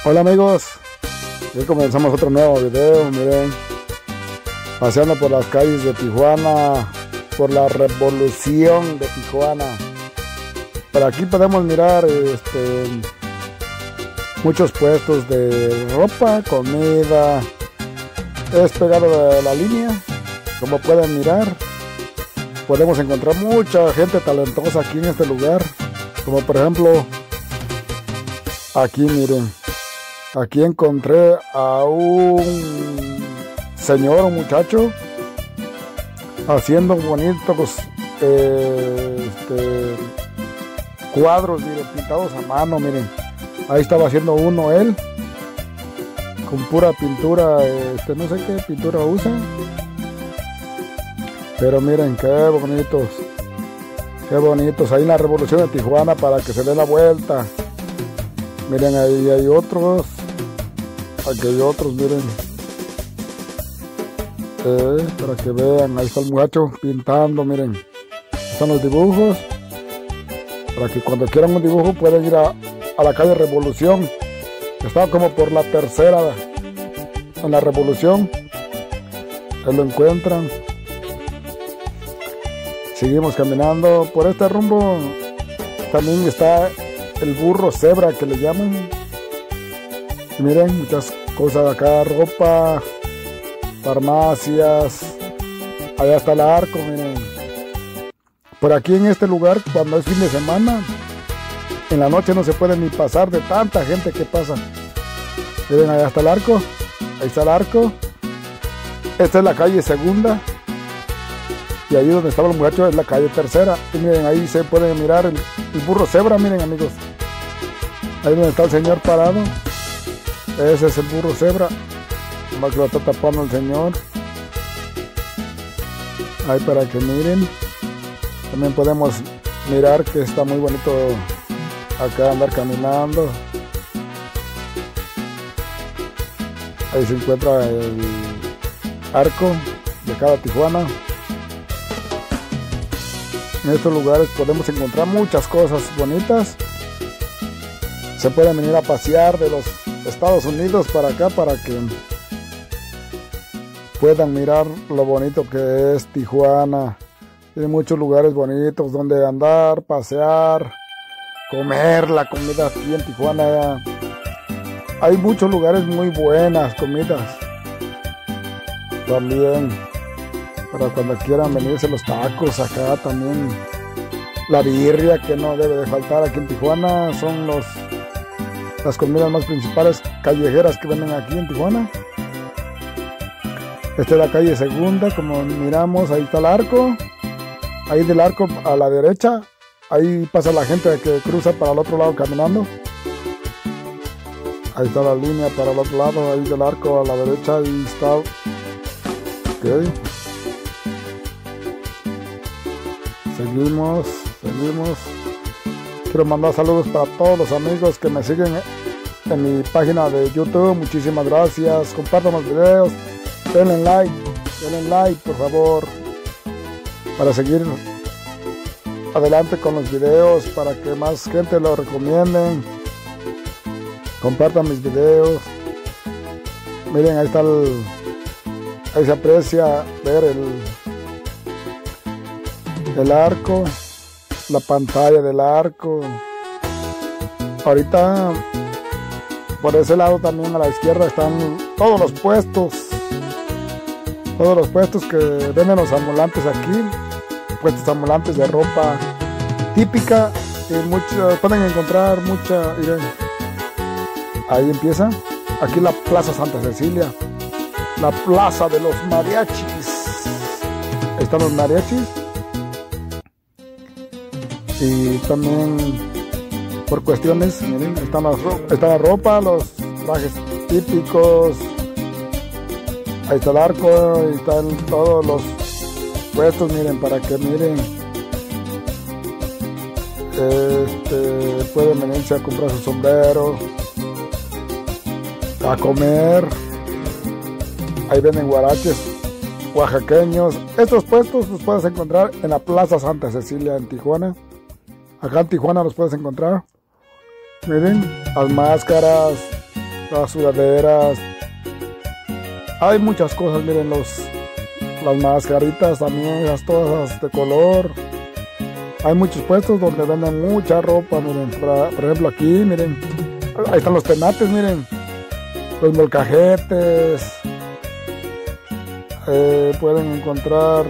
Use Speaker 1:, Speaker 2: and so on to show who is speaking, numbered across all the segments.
Speaker 1: Hola amigos, hoy comenzamos otro nuevo video. Miren, paseando por las calles de Tijuana, por la revolución de Tijuana. Por aquí podemos mirar muchos puestos de ropa, comida. Es pegado de la línea, como pueden mirar. Podemos encontrar mucha gente talentosa aquí en este lugar, como por ejemplo aquí, miren. Aquí encontré a un señor, un muchacho, haciendo bonitos cuadros, miren, pintados a mano, miren. Ahí estaba haciendo uno él, con pura pintura, no sé qué pintura usa. Pero miren, qué bonitos, ahí en la Revolución de Tijuana para que se dé la vuelta. Miren, ahí hay otros. Aquí hay otros, miren. Para que vean, ahí está el muchacho pintando, miren. Están los dibujos. Para que cuando quieran un dibujo pueden ir a la calle Revolución. Está como por la tercera en la Revolución. Ahí lo encuentran. Seguimos caminando por este rumbo. También está el burro cebra que le llaman. Y miren, muchas cosas acá, ropa, farmacias. Allá está el arco, miren. Por aquí en este lugar, cuando es fin de semana, en la noche no se puede ni pasar de tanta gente que pasa. Miren, allá está el arco. Ahí está el arco. Esta es la calle Segunda. Y ahí donde estaba el muchacho es la calle Tercera. Y miren, ahí se puede mirar el burro cebra, miren amigos. Ahí donde está el señor parado. Ese es el burro cebra. Más que lo está tapando el señor. Ahí para que miren. También podemos mirar que está muy bonito acá andar caminando. Ahí se encuentra el arco de cada Tijuana. En estos lugares podemos encontrar muchas cosas bonitas. Se pueden venir a pasear de los Estados Unidos para acá para que puedan mirar lo bonito que es Tijuana. Tiene muchos lugares bonitos donde andar, pasear, comer la comida aquí en Tijuana. Hay muchos lugares muy buenas comidas. También para cuando quieran venirse los tacos acá también. La birria que no debe de faltar aquí en Tijuana. Son las comidas más principales callejeras que venden aquí en Tijuana. Esta es la calle Segunda, como miramos, ahí está el arco. Ahí del arco a la derecha, ahí pasa la gente que cruza para el otro lado caminando. Ahí está la línea para el otro lado, ahí del arco a la derecha, ahí está. Ok. Seguimos. Quiero mandar saludos para todos los amigos que me siguen en mi página de YouTube. Muchísimas gracias. Compartan los videos. Denle like por favor. Para seguir adelante con los videos. Para que más gente lo recomienden. Compartan mis videos. Miren, ahí está ahí se aprecia ver el arco, la pantalla del arco. Ahorita por ese lado también a la izquierda están todos los puestos que venden los ambulantes aquí, puestos ambulantes de ropa típica. Y pueden encontrar mucha. Miren, ahí empieza aquí la Plaza Santa Cecilia, la plaza de los mariachis. Ahí están los mariachis. Y también por cuestiones, miren, está la ropa, los trajes típicos. Ahí está el arco, ahí están todos los puestos, miren, para que miren. Pueden venirse a comprar su sombrero, a comer. Ahí venden guaraches oaxaqueños. Estos puestos los puedes encontrar en la Plaza Santa Cecilia en Tijuana. Acá en Tijuana los puedes encontrar. Miren, las máscaras, las sudaderas. Hay muchas cosas, miren, las mascaritas también, todas de color. Hay muchos puestos donde venden mucha ropa, miren, por ejemplo aquí, miren, ahí están los penates, miren, los molcajetes. Pueden encontrar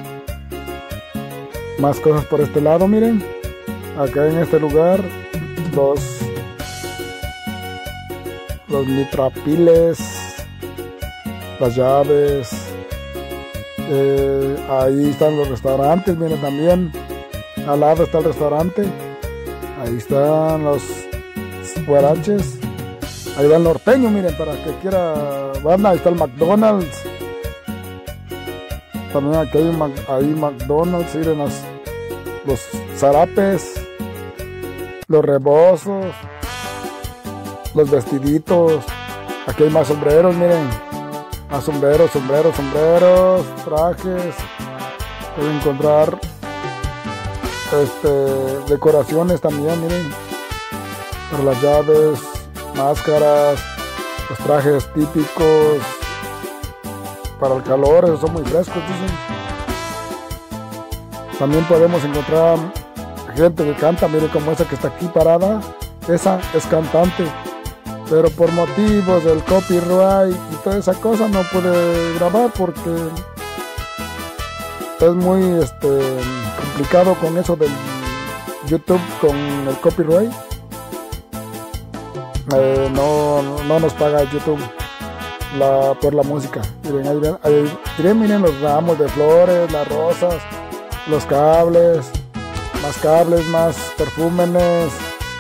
Speaker 1: más cosas por este lado, miren, acá en este lugar, los mitrapiles, las llaves. Ahí están los restaurantes, miren, también al lado está el restaurante. Ahí están los guaraches. Ahí va el norteño, miren, para que quiera banda. Ahí está el McDonald's. También aquí hay McDonald's, miren, los zarapes, los rebozos, los vestiditos. Aquí hay más sombreros, miren. Más sombreros, trajes. Pueden encontrar decoraciones también, miren. Para las llaves, máscaras, los trajes típicos. Para el calor, esos son muy frescos, dicen. También podemos encontrar gente que canta, miren, como esa que está aquí parada. Esa es cantante, pero por motivos del copyright y toda esa cosa no puede grabar porque es muy complicado con eso del YouTube, con el copyright. No nos paga YouTube por la música. Miren, miren los ramos de flores, las rosas, los cables, más perfúmenes,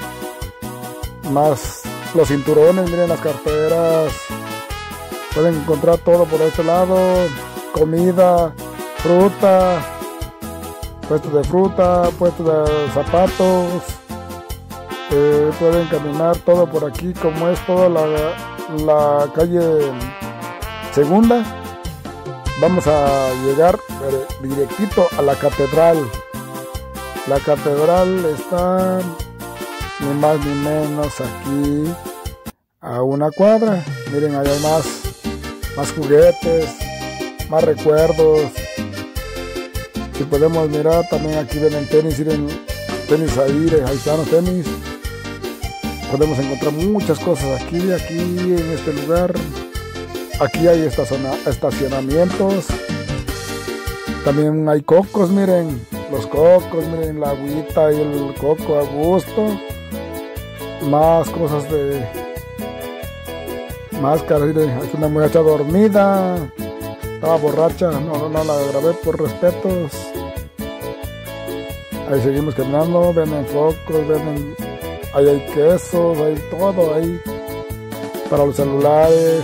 Speaker 1: más los cinturones, miren las carteras. Pueden encontrar todo por este lado. Comida, fruta, puestos de fruta, puestos de zapatos. Pueden caminar todo por aquí, como es toda la calle Segunda. Vamos a llegar directito a la catedral. La catedral está ni más ni menos aquí a una cuadra. Miren, ahí hay más juguetes, más recuerdos. Si podemos mirar, también aquí venden tenis, miren, tenis ahí están los tenis. Podemos encontrar muchas cosas aquí en este lugar. Aquí hay estacionamientos. También hay cocos, miren, los cocos, miren, la agüita y el coco a gusto. Más cosas de máscaras, miren, hay una muchacha dormida, estaba borracha, no la grabé por respetos. Ahí seguimos caminando, venden focos, ahí hay quesos, hay todo ahí para los celulares.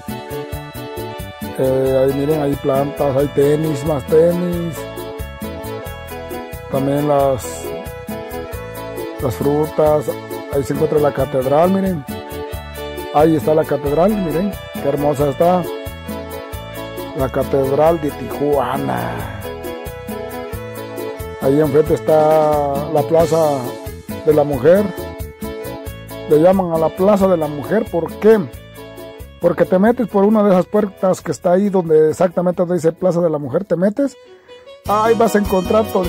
Speaker 1: Ahí miren, hay plantas, hay tenis, más tenis. También las frutas. Ahí se encuentra la catedral, miren. Ahí está la catedral, miren, qué hermosa está. La catedral de Tijuana. Ahí enfrente está la plaza de la mujer. Le llaman a la plaza de la mujer, ¿por qué? Porque te metes por una de esas puertas que está ahí donde exactamente donde dice Plaza de la Mujer, te metes. Ahí vas a encontrar todo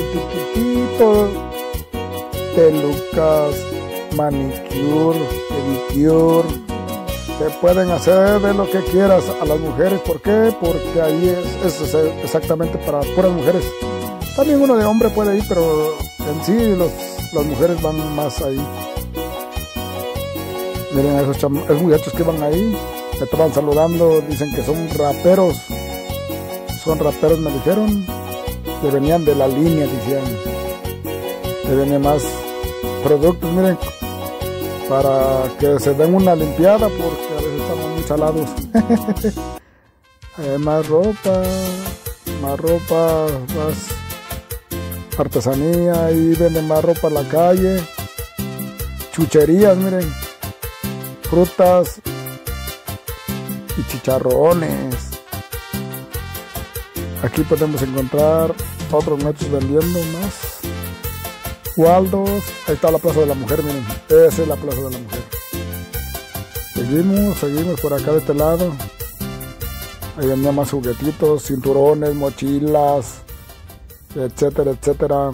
Speaker 1: pelucas, manicure, pedicure. Te pueden hacer de lo que quieras a las mujeres. ¿Por qué? Porque ahí es exactamente para puras mujeres. También uno de hombre puede ir, pero en sí las mujeres van más ahí. Miren a esos muchachos que van ahí. Me estaban saludando, dicen que son raperos. Son raperos, me dijeron. Que venían de la línea, decían. Que venían más productos, miren. Para que se den una limpiada, porque a veces estamos muy salados. Más ropa, más artesanía. Ahí venden más ropa en la calle. Chucherías, miren. Frutas y chicharrones. Aquí podemos encontrar otros muchachos vendiendo más. Waldos. Ahí está la Plaza de la Mujer, miren. Esa es la Plaza de la Mujer. Seguimos por acá de este lado. Ahí venían más juguetitos, cinturones, mochilas, etcétera, etcétera.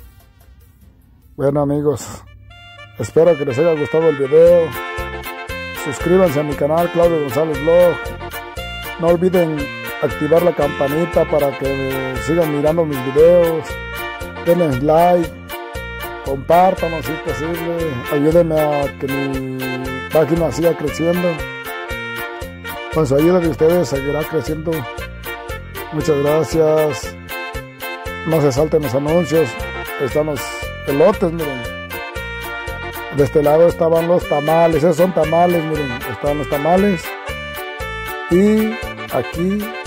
Speaker 1: Bueno amigos, espero que les haya gustado el video. Suscríbanse a mi canal Claudio González Vlog. No olviden activar la campanita para que sigan mirando mis videos. Denle like, compártanlo si es posible. Ayúdenme a que mi página siga creciendo. Con su ayuda de ustedes seguirá creciendo. Muchas gracias. No se salten los anuncios. Están los elotes, miren. De este lado estaban los tamales. Esos son tamales, miren. Están los tamales. Y aquí